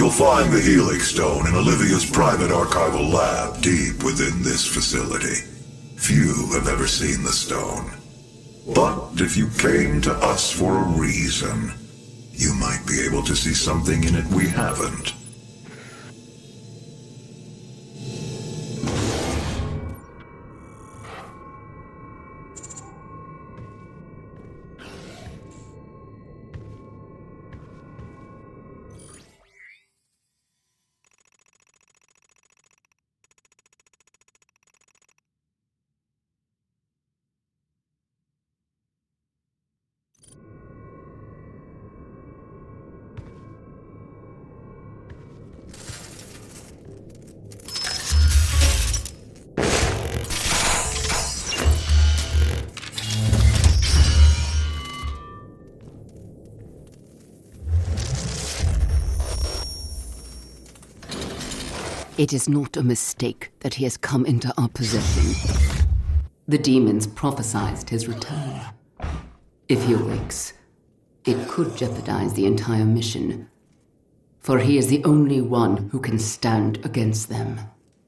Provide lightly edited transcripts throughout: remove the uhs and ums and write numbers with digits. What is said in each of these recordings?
You'll find the Helix Stone in Olivia's private archival lab deep within this facility. Few have ever seen the stone. But if you came to us for a reason, you might be able to see something in it we haven't. It is not a mistake that he has come into our possession. The demons prophesied his return. If he awakes, it could jeopardize the entire mission, for he is the only one who can stand against them.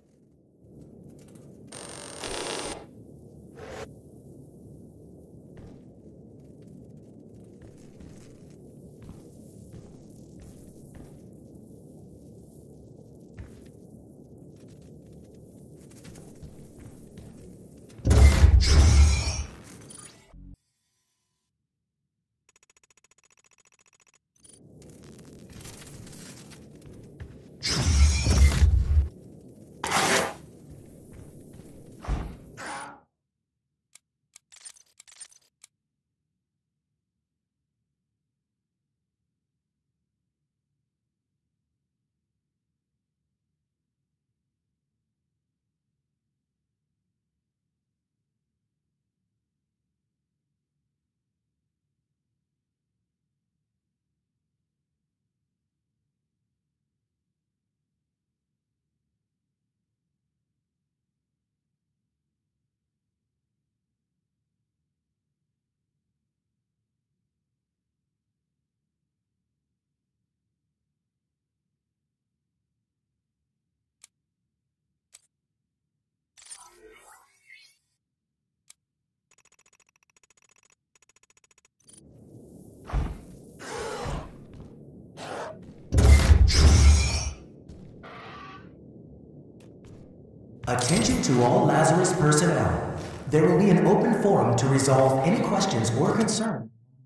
Attention to all Lazarus personnel. There will be an open forum to resolve any questions or concerns.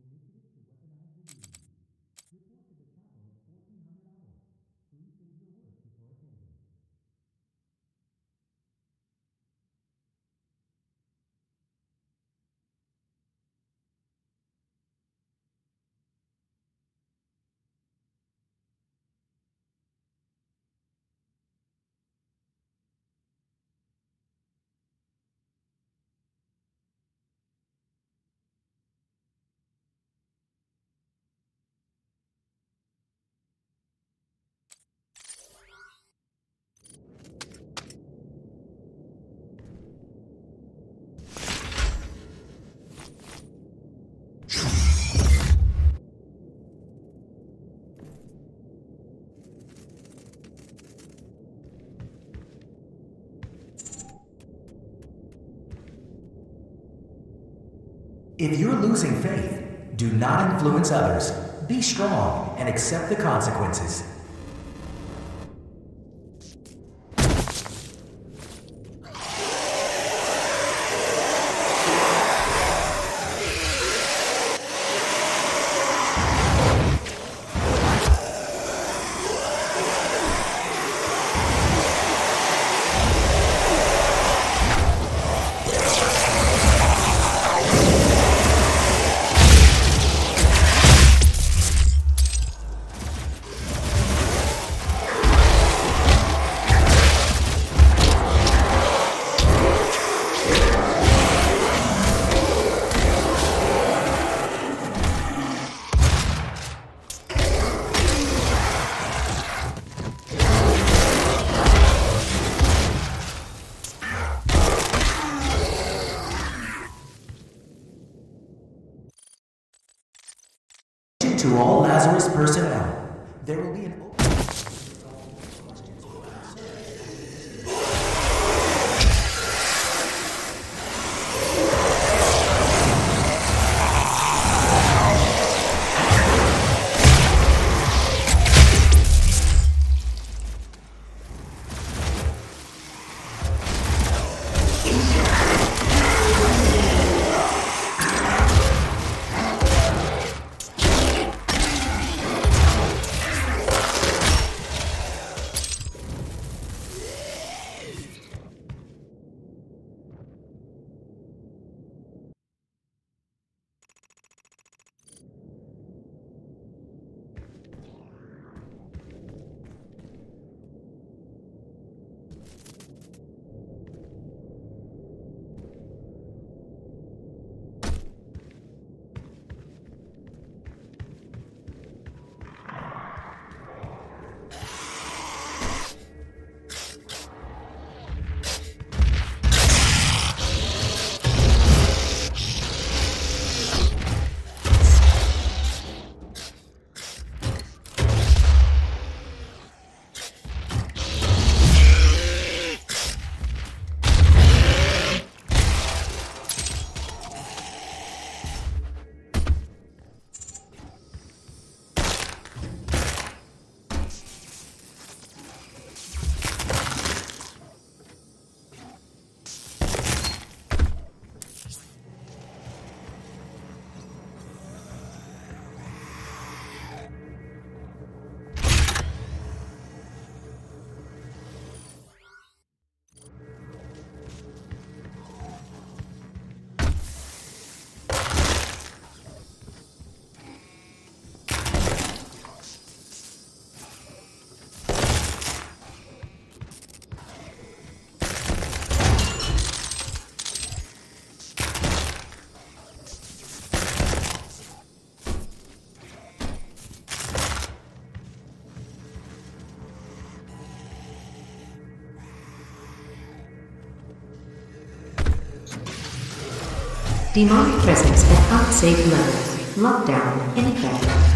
If you're losing faith, do not influence others. Be strong and accept the consequences. To all Lazarus personnel, there will be an open... Demonic presence at unsafe levels. Lockdown in effect.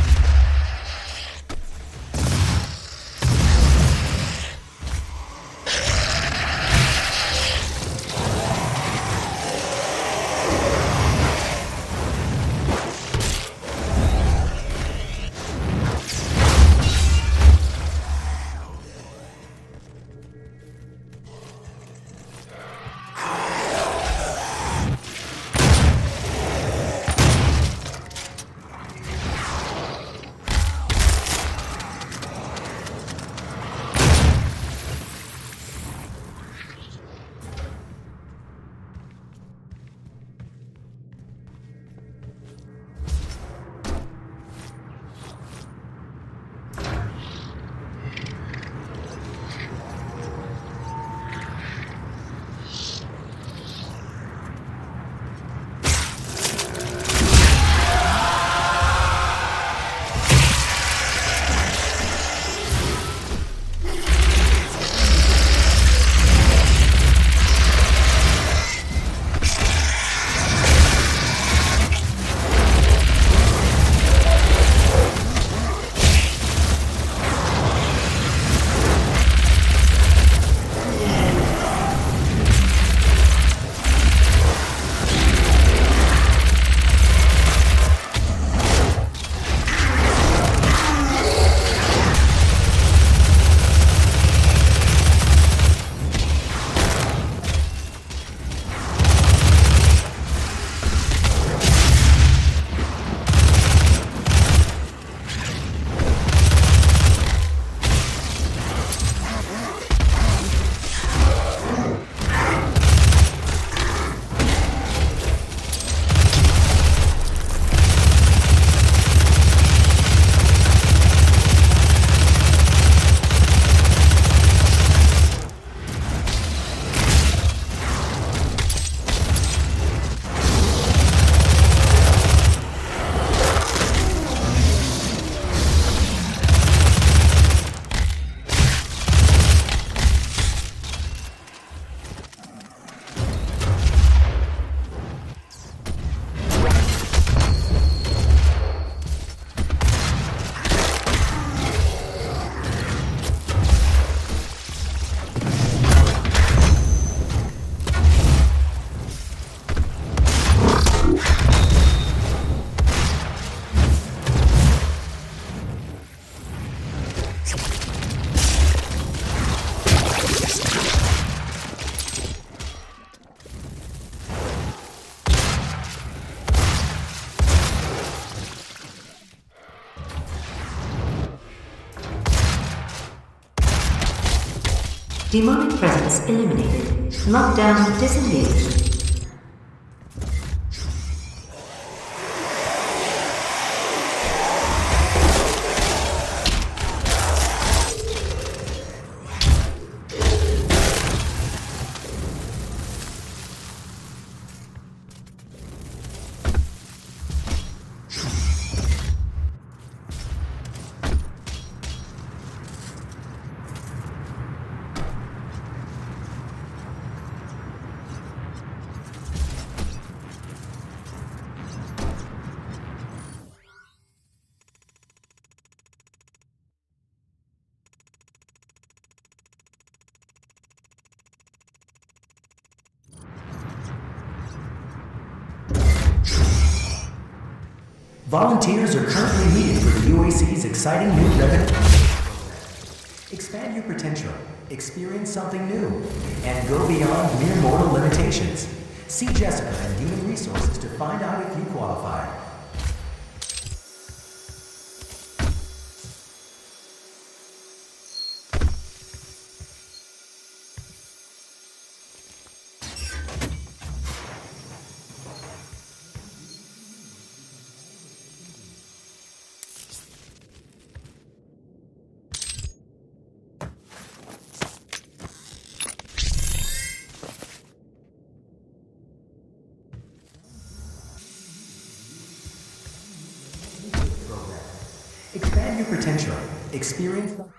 Demonic presence eliminated. Lockdown disengaged. Volunteers are currently needed for the UAC's exciting new revenue. Expand your potential, experience something new, and go beyond mere mortal limitations. See Jessica in Human Resources to find out if you qualify. Expand your potential. Experience the